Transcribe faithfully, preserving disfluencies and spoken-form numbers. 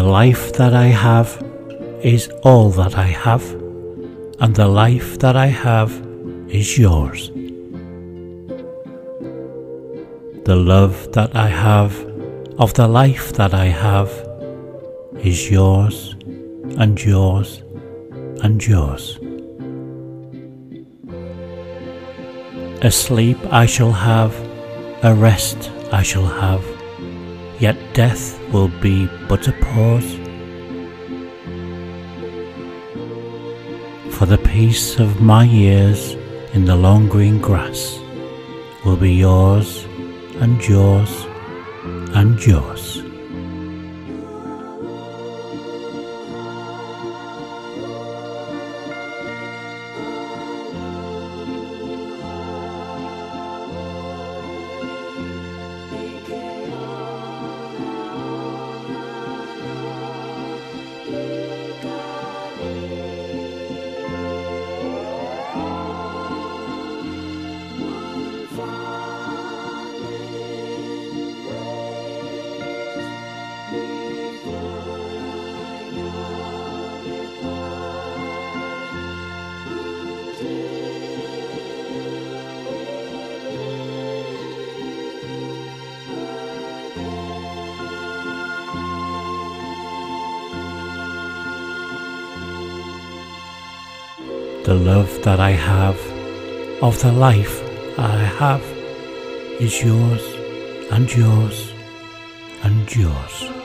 life that I have is all that I have, and the life that I have is yours. The love that I have of the life that I have is yours, and yours, and yours. A sleep I shall have, a rest I shall have, yet death will be but a pause. For the peace of my years in the long green grass will be yours, and yours, and yours. The love that I have of the life I have is yours, and yours, and yours.